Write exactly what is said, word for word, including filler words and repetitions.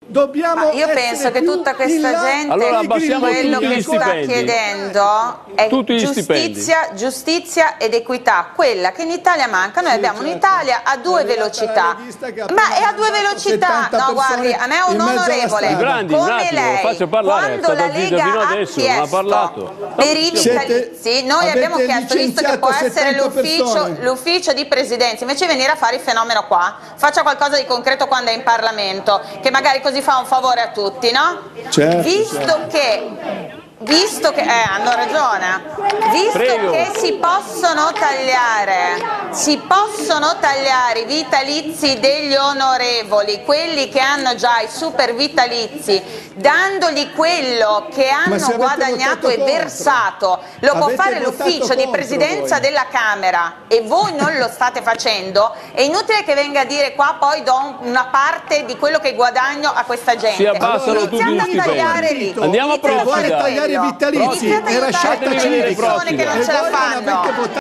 Dobbiamo Ma io penso che tutta questa gente, allora abbassiamo quello tutti che gli sta stipendi. chiedendo è Tutti gli giustizia, giustizia ed equità, quella che in Italia manca. Noi Sì, abbiamo certo. un'Italia a due È arrivata velocità. la leghista che ha Ma è a appena due mandato velocità? settanta No, guardi, a me è un persone in mezzo alla onorevole strada. Grandi, un come attimo, lo lei, faccio parlare, è quando la stata zitta Lega fino ha adesso, non ha chiesto parlato. per i Siete- vitalizi, noi abbiamo avete chiesto, visto che può licenziato essere settanta l'ufficio persone. l'ufficio di presidenza, invece di venire a fare il fenomeno qua, faccia qualcosa di concreto quando è in Parlamento, che magari così fa un favore a tutti, no? Certo, Visto certo. che Visto che, eh, hanno ragione, visto Prego. che si possono tagliare, si possono tagliare i vitalizi degli onorevoli, quelli che hanno già i super vitalizi, dandogli quello che Ma se hanno avete guadagnato votato e contro. versato, lo può Avete fare votato l'ufficio di contro presidenza voi. della Camera e voi non lo state facendo. È inutile che venga a dire qua poi do un- una parte di quello che guadagno a questa gente. Si abbassano tutti Iniziate gli a stipendi. tagliare lì. Andiamo a Iniziate a fare Procida. Vuole tagliare i quello. vitalizi, Iniziate a era aiutare scelta quelle civica. persone che non e ce la voi non avete fanno. votato